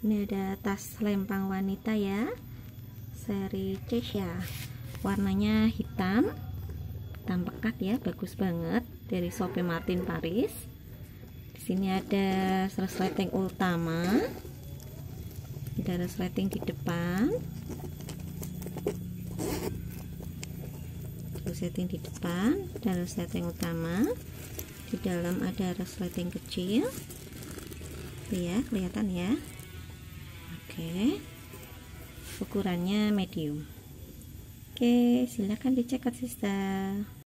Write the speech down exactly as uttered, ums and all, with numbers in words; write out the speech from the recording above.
Ini ada tas lempang wanita ya, seri Chesha, warnanya hitam, hitam pekat ya, bagus banget, dari Sophie Martin Paris. Di sini ada resleting utama, ada resleting di depan, resleting di depan dan resleting utama. Di dalam ada resleting kecil, tuh ya, kelihatan ya. Oke, ukurannya medium. Oke, silakan dicek, Kak Sista.